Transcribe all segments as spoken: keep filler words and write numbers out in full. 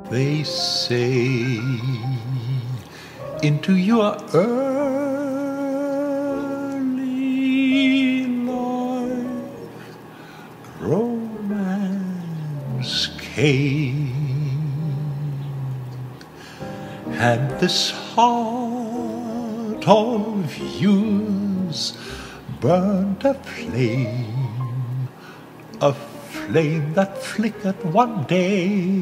They say into your early life romance came, and this heart of yours burned a flame, a flame that flickered one day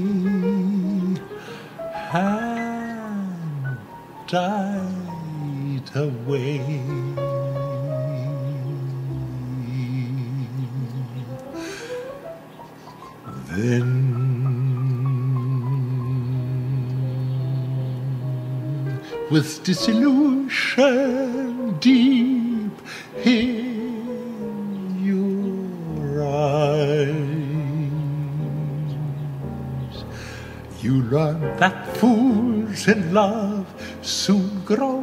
and died away. Then with disillusion deep in your eyes, you learn that fools in love soon grow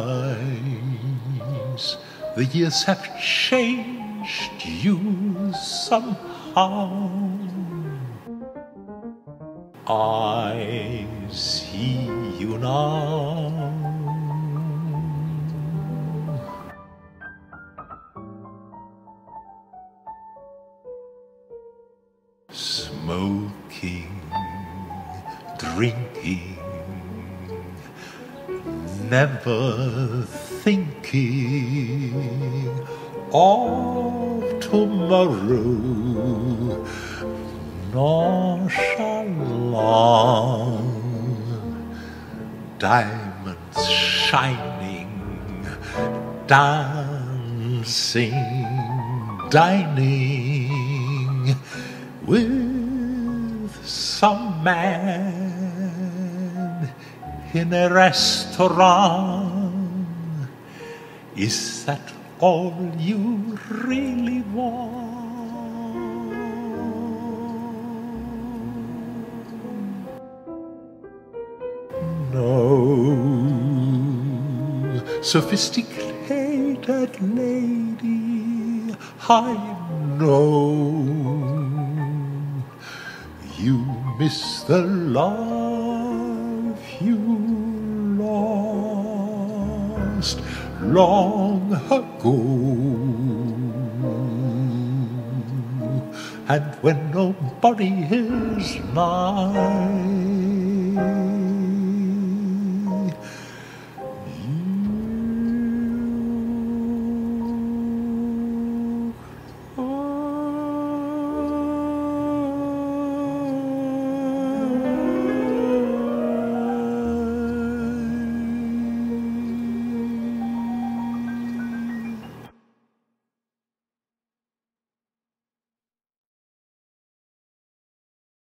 wise. The years have changed you somehow. I see you now. Smoking, drinking, never thinking of tomorrow, nonchalant, diamonds shining, dancing, dining with some man in a restaurant. Is that all you really want? No, sophisticated lady, I know you miss the love you lost long ago. And when nobody is nigh,